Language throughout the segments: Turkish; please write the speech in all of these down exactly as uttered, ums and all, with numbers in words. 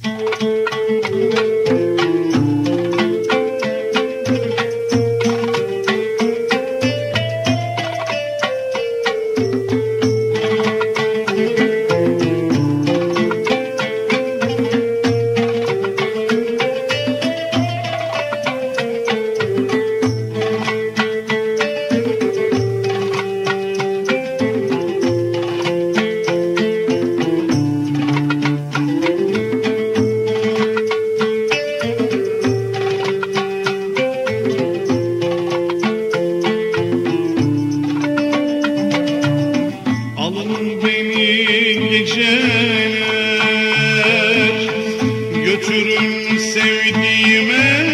Götürün sevdiğime,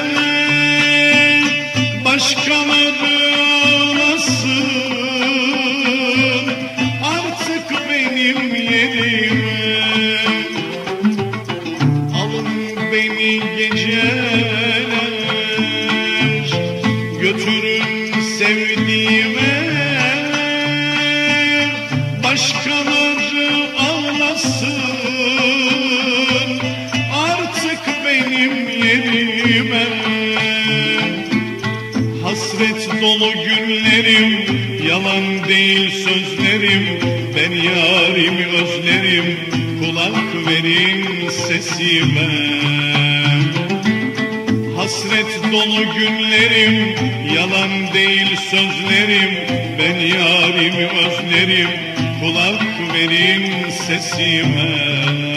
başkaları ağlasın artık benim yerime. Alın beni geceler, götürün sevdiğime, başkaları ağlasın benim yerime. Hasret dolu günlerim, yalan değil sözlerim, ben yarimi özlerim, kulak verin sesime. Hasret dolu günlerim, yalan değil sözlerim, ben yarimi özlerim, kulak verin sesime.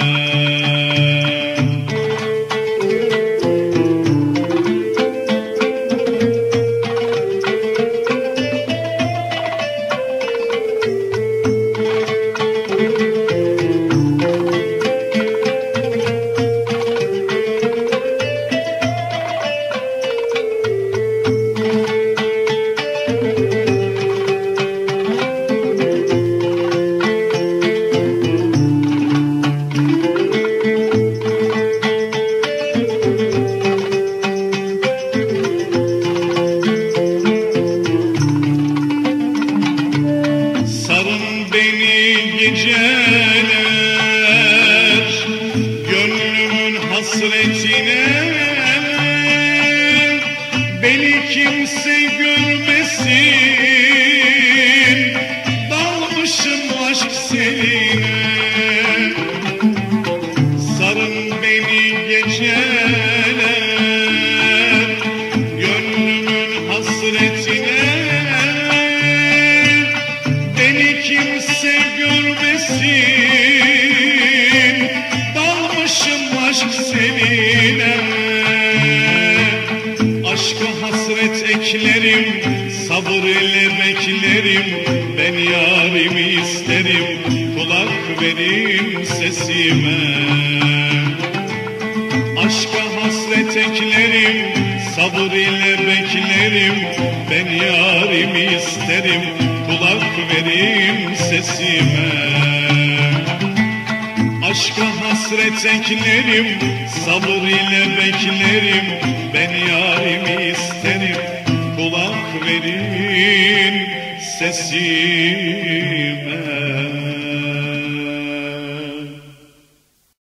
Geceler gönlümün hasretine, beni kimse görmesin, dalmışım aşk seline. Sarın beni geceler gönlümün hasretine, beni kimse görmesin, dalmışım aşk seninle. Aşka hasret eklerim, sabır ile beklerim, ben yarimi isterim, kulak verin sesime. Aşka hasret eklerim, sabır ile beklerim, ben yarimi isterim, kulak verin sesime. Aşka hasret eklerim, sabır ile beklerim, ben yarimi isterim, kulak verin sesime.